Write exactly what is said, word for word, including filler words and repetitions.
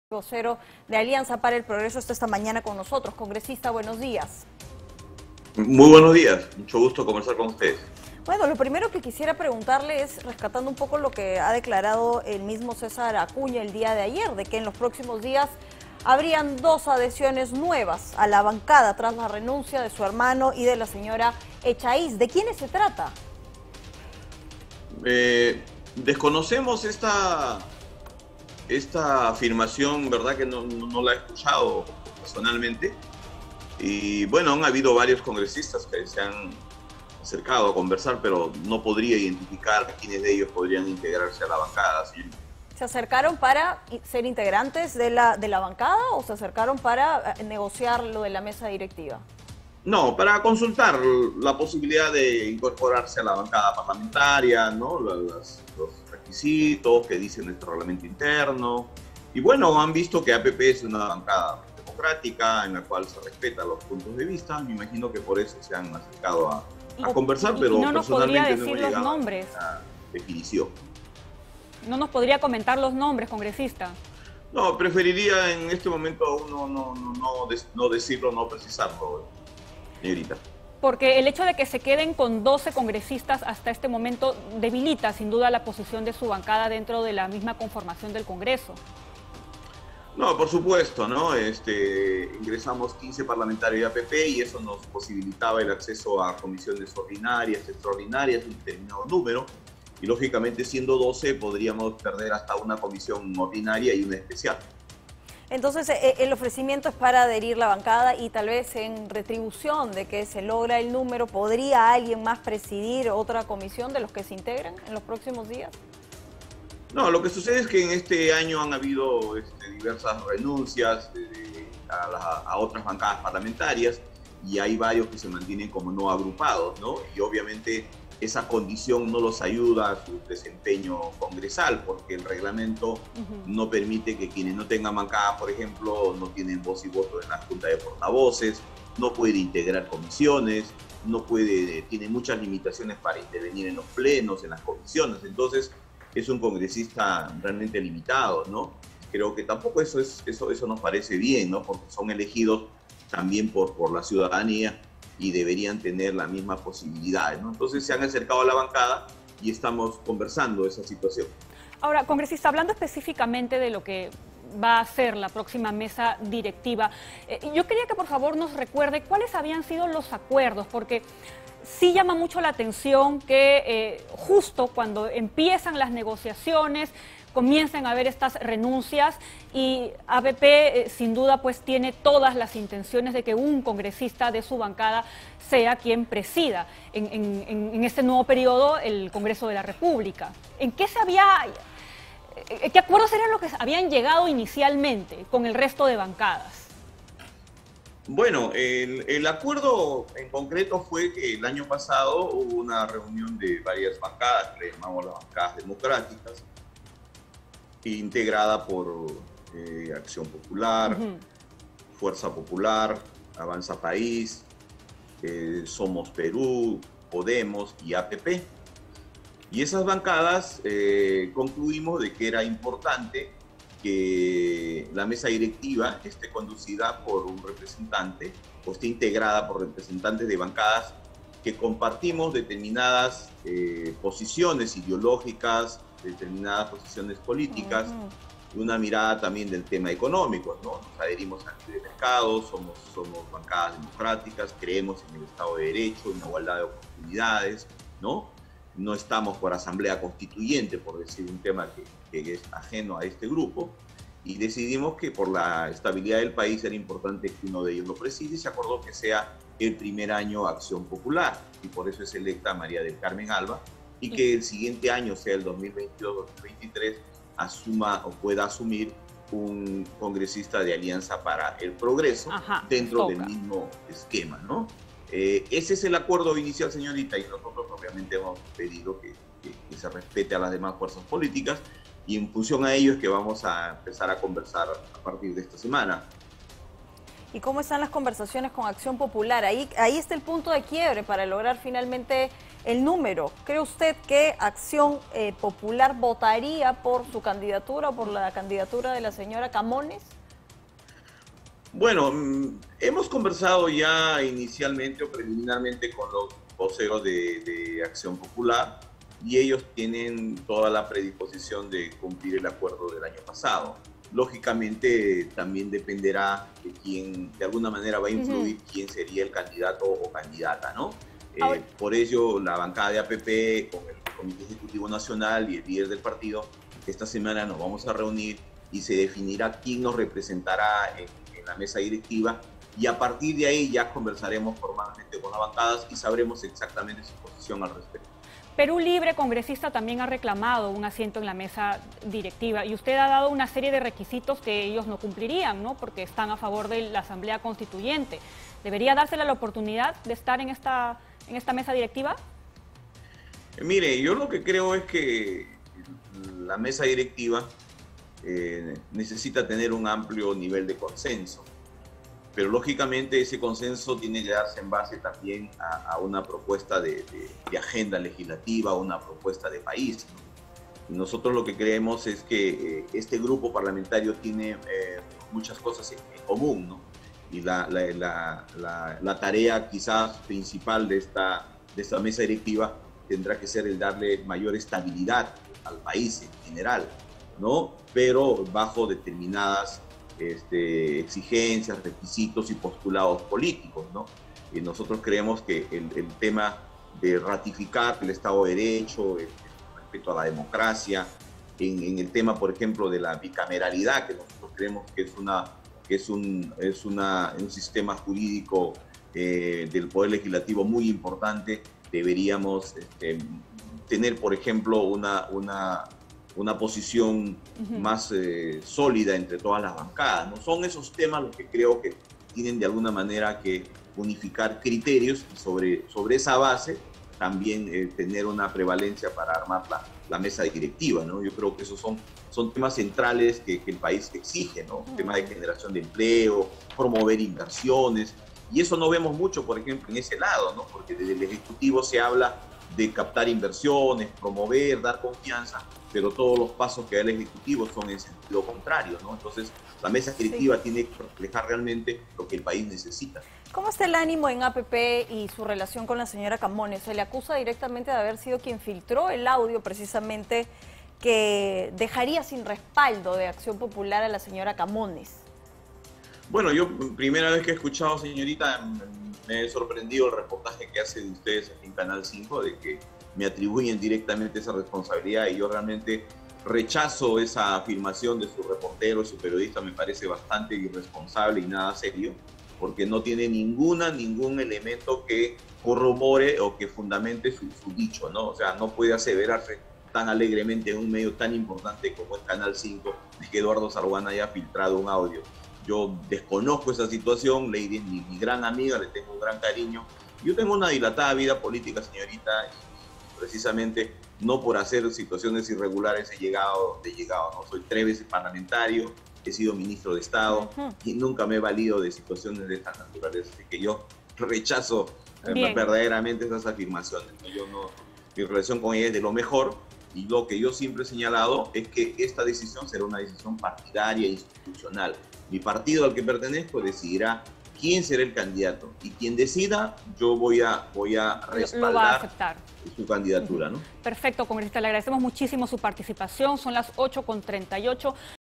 Vocero de Alianza para el Progreso está esta mañana con nosotros. Congresista, buenos días. Muy buenos días, mucho gusto conversar con ustedes. Bueno, lo primero que quisiera preguntarle es, rescatando un poco lo que ha declarado el mismo César Acuña el día de ayer, de que en los próximos días habrían dos adhesiones nuevas a la bancada tras la renuncia de su hermano y de la señora Echaíz. ¿De quiénes se trata? Eh, desconocemos esta... Esta afirmación, verdad que no, no, no la he escuchado personalmente. Y bueno, han habido varios congresistas que se han acercado a conversar, pero no podría identificar a quiénes de ellos podrían integrarse a la bancada. ¿Sí? ¿Se acercaron para ser integrantes de la, de la bancada o se acercaron para negociar lo de la mesa directiva? No, para consultar la posibilidad de incorporarse a la bancada parlamentaria, ¿no? Las, los requisitos que dice nuestro reglamento interno. Y bueno, han visto que A P P es una bancada democrática en la cual se respetan los puntos de vista. Me imagino que por eso se han acercado a, a conversar, y, pero y no nos podría personalmente decir no los nombres. A definición. ¿No nos podría comentar los nombres, congresista? No, preferiría en este momento aún no, no, no, no, no decirlo, no precisarlo, señorita. Porque el hecho de que se queden con doce congresistas hasta este momento debilita sin duda la posición de su bancada dentro de la misma conformación del Congreso. No, por supuesto, ¿no? Este, ingresamos quince parlamentarios de A P P y eso nos posibilitaba el acceso a comisiones ordinarias, extraordinarias, un determinado número. Y lógicamente siendo doce podríamos perder hasta una comisión ordinaria y una especial. Entonces, el ofrecimiento es para adherir la bancada y tal vez en retribución de que se logra el número, ¿podría alguien más presidir otra comisión de los que se integran en los próximos días? No, lo que sucede es que en este año han habido este, diversas renuncias eh, a, la, a otras bancadas parlamentarias y hay varios que se mantienen como no agrupados, ¿no? Y obviamente esa condición no los ayuda a su desempeño congresal, porque el reglamento uh-huh. no permite que quienes no tengan bancada, por ejemplo, no tienen voz y voto en la Junta de Portavoces, no puede integrar comisiones, no puede, tiene muchas limitaciones para intervenir en los plenos, en las comisiones. Entonces, es un congresista realmente limitado, ¿no? Creo que tampoco eso, es, eso, eso nos parece bien, ¿no? Porque son elegidos también por, por la ciudadanía y deberían tener la misma posibilidad, ¿no? Entonces se han acercado a la bancada y estamos conversando esa situación. Ahora, congresista, hablando específicamente de lo que va a ser la próxima mesa directiva, eh, yo quería que por favor nos recuerde cuáles habían sido los acuerdos, porque sí llama mucho la atención que eh, justo cuando empiezan las negociaciones comiencen a haber estas renuncias y A P P eh, sin duda pues tiene todas las intenciones de que un congresista de su bancada sea quien presida en, en, en este nuevo periodo el Congreso de la República. ¿En qué se había, eh, qué acuerdos eran los que habían llegado inicialmente con el resto de bancadas? Bueno, el, el acuerdo en concreto fue que el año pasado hubo una reunión de varias bancadas, que le llamamos las bancadas democráticas, integrada por eh, Acción Popular, uh-huh. Fuerza Popular, Avanza País, eh, Somos Perú, Podemos y A P P. Y esas bancadas eh, concluimos de que era importante que la mesa directiva esté conducida por un representante o esté integrada por representantes de bancadas que compartimos determinadas eh, posiciones ideológicas, determinadas posiciones políticas, uh-huh. y una mirada también del tema económico, ¿no? Nos adherimos al libre mercado, somos, somos bancadas democráticas, creemos en el Estado de Derecho, en la igualdad de oportunidades, ¿no? No estamos por asamblea constituyente, por decir un tema que, que es ajeno a este grupo, y decidimos que por la estabilidad del país era importante que uno de ellos lo preside y se acordó que sea el primer año Acción Popular, y por eso es electa María del Carmen Alba, y que el siguiente año, sea el dos mil veintidós dos mil veintitrés, asuma o pueda asumir un congresista de Alianza para el Progreso. Ajá, dentro toca. Del mismo esquema, ¿no? Eh, ese es el acuerdo inicial, señorita, y nosotros obviamente hemos pedido que, que, que se respete a las demás fuerzas políticas, y en función a ello es que vamos a empezar a conversar a partir de esta semana. ¿Y cómo están las conversaciones con Acción Popular? Ahí, ahí está el punto de quiebre para lograr finalmente el número. ¿Cree usted que Acción eh, Popular votaría por su candidatura o por la candidatura de la señora Camones? Bueno, hemos conversado ya inicialmente o preliminarmente con los voceros de, de Acción Popular y ellos tienen toda la predisposición de cumplir el acuerdo del año pasado. Lógicamente también dependerá de quién, de alguna manera va a influir uh-huh. quién sería el candidato o candidata, ¿no? Eh, por ello, la bancada de A P P con el Comité Ejecutivo Nacional y el líder del partido, esta semana nos vamos a reunir y se definirá quién nos representará en, en la mesa directiva y a partir de ahí ya conversaremos formalmente con las bancadas y sabremos exactamente su posición al respecto. Perú Libre, congresista, también ha reclamado un asiento en la mesa directiva y usted ha dado una serie de requisitos que ellos no cumplirían, ¿no? Porque están a favor de la Asamblea Constituyente. ¿Debería dársela la oportunidad de estar en esta, en esta mesa directiva? Mire, yo lo que creo es que la mesa directiva eh, necesita tener un amplio nivel de consenso. Pero lógicamente ese consenso tiene que darse en base también a, a una propuesta de, de, de agenda legislativa, una propuesta de país, ¿no? Y nosotros lo que creemos es que eh, este grupo parlamentario tiene eh, muchas cosas en, en común, ¿no? Y la, la, la, la, la tarea quizás principal de esta, de esta mesa directiva tendrá que ser el darle mayor estabilidad al país en general, ¿no? Pero bajo determinadas Este, exigencias, requisitos y postulados políticos, ¿no? Y nosotros creemos que el, el tema de ratificar el Estado de Derecho, el, el respeto a la democracia, en, en el tema, por ejemplo, de la bicameralidad, que nosotros creemos que es, una, que es, un, es una, un sistema jurídico eh, del Poder Legislativo muy importante, deberíamos este, tener, por ejemplo, una... una una posición uh-huh. más eh, sólida entre todas las bancadas, ¿no? Son esos temas los que creo que tienen de alguna manera que unificar criterios y sobre, sobre esa base también eh, tener una prevalencia para armar la, la mesa directiva, ¿no? Yo creo que esos son, son temas centrales que, que el país exige, ¿no? Uh-huh. Temas de generación de empleo, promover inversiones, y eso no vemos mucho, por ejemplo, en ese lado, ¿no? Porque desde el Ejecutivo se habla de captar inversiones, promover, dar confianza, pero todos los pasos que da el Ejecutivo son en sentido contrario, ¿no? Entonces, la mesa directiva sí. tiene que reflejar realmente lo que el país necesita. ¿Cómo está el ánimo en A P P y su relación con la señora Camones? Se le acusa directamente de haber sido quien filtró el audio precisamente que dejaría sin respaldo de Acción Popular a la señora Camones. Bueno, yo primera vez que he escuchado, señorita, me he sorprendido el reportaje que hace de ustedes en Canal cinco, de que me atribuyen directamente esa responsabilidad y yo realmente rechazo esa afirmación de su reportero, su periodista, me parece bastante irresponsable y nada serio, porque no tiene ninguna, ningún elemento que corrobore o que fundamente su, su dicho, ¿no? O sea, no puede aseverarse tan alegremente en un medio tan importante como es Canal cinco de que Eduardo Sarbuana haya filtrado un audio. Yo desconozco esa situación, Lady es mi, mi gran amiga, le tengo un gran cariño. Yo tengo una dilatada vida política, señorita, y precisamente no por hacer situaciones irregulares he llegado, he llegado, ¿no? Soy tres veces parlamentario, he sido ministro de Estado uh-huh. y nunca me he valido de situaciones de esta naturaleza. Así que yo rechazo eh, verdaderamente esas afirmaciones, ¿no? Yo no, mi relación con ella es de lo mejor y lo que yo siempre he señalado es que esta decisión será una decisión partidaria e institucional. Mi partido al que pertenezco decidirá quién será el candidato y quien decida, yo voy a, voy a respaldar lo va a aceptar. Su candidatura, ¿no? Perfecto, congresista, le agradecemos muchísimo su participación. Son las ocho con treinta y ocho.